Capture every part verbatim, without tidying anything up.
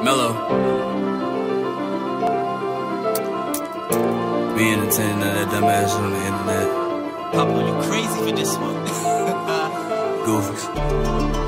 Mellow. We entertaining that dumbass shit on the internet. Papa, you crazy for this one. Goofies.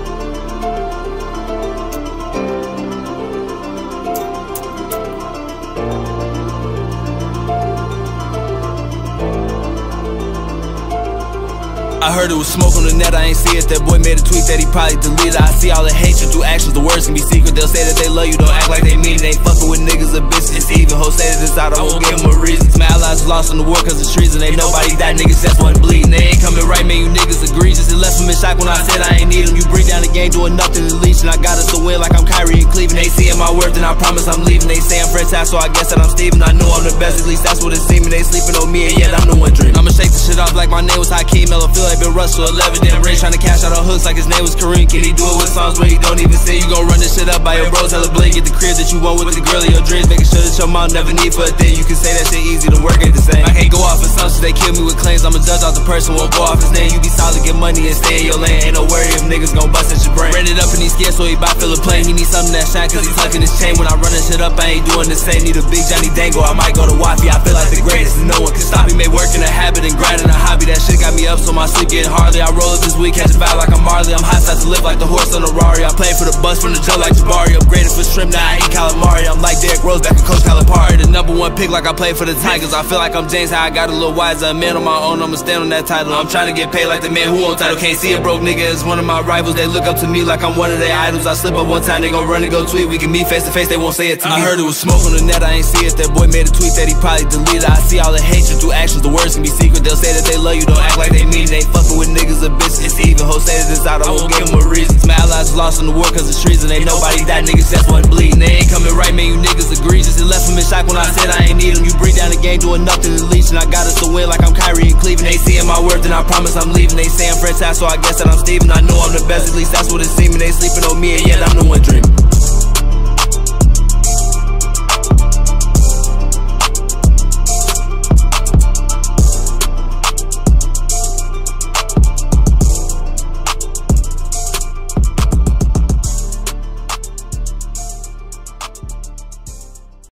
I heard it was smoke on the net, I ain't see it. That boy made a tweet that he probably deleted. I see all the hatred through actions, the words can be secret. They'll say that they love you, don't act like they mean it. Ain't fucking with niggas or bitches. Even hoes say that it's out, I won't give them a reason. My allies lost in the war cause of treason. Ain't nobody died, niggas just wasn't bleeding. They ain't coming right, man, you niggas egregious. It left them in shock when I said I ain't need them. You bring down the game doing nothing to leech. And I got us to win like I'm Kyrie and Cleveland. They seeing my worth and I promise I'm leaving. They say I'm Fred Task, so I guess that I'm Steven. I know I'm the best, at least that's what it seems. They sleeping on me and yet I'm the one dreaming. I'ma shake the shit off like my name was Hakeem. Mellow feel like been Russell eleven. Damn Ray tryna cash out on hooks like his name was Kareem. Can he do it with songs where he don't even say? You gon' run this shit up by your bros, hella blade. Get the crib that you want with the girl of your dreams. Making sure that your mom never need for a thing. You can say that shit easy, the work ain't the same. I can't go off assumptions, they kill me with claims. I'm a judge off the person, won't go off his name. You be solid, get money and stay in your lane. Ain't no worry if niggas gon' bust at your brain. Ran it up and he's scared, so he bout fill a plane. He need something that shine cause he tucking his chain. When I run this shit up, I ain't doing the same. Need a big Johnny Dango, I might go to Waffy. I feel like the greatest and no one can stop me. Made working a habit and grinding a hobby. That shit got me up so my sleep getting hardly. I roll up this week, catch a vibe like I'm Marley. I'm hot side to live like the horse on a Rari. I played for the bus from the jump like Jabari. Upgraded for shrimp, now I eat calamari. I'm like Derrick Rose back in Coach Calipari. The number one pick like I played for the Tigers. I feel like I'm James, how I got a little wiser. A man on my own, I'ma stand on that title. I'm trying to get paid like the man who on title. Can't see a broke nigga as one of my rivals. They look up to me like I'm one of their idols. I slip up one time, they gon' run and go tweet. We can meet face to face, they won't say it to me. I heard it was smoke on the net, I ain't see it. That boy made a tweet that he probably deleted. I see all the hatred through actions, the words can be secret. They'll say that they love you, don't act like they mean it. Ain't fucking with niggas or bitches. Even hoes say that it's out, I won't give them a reason. My allies lost in the war cause of treason. Ain't nobody died, niggas just wasn't bleeding. They ain't coming right, man, you niggas egregious. It left them in shock when I said I ain't need them. You bring down the game doing nothing to leech. And I got us to win like I'm Kyrie and Cleveland. They seeing my worth and I promise I'm leaving. They say I'm Fred Task, so I guess that I'm Steven. I know I'm the best, at least that's what it seems. They sleeping on me and yet I'm the one dreaming.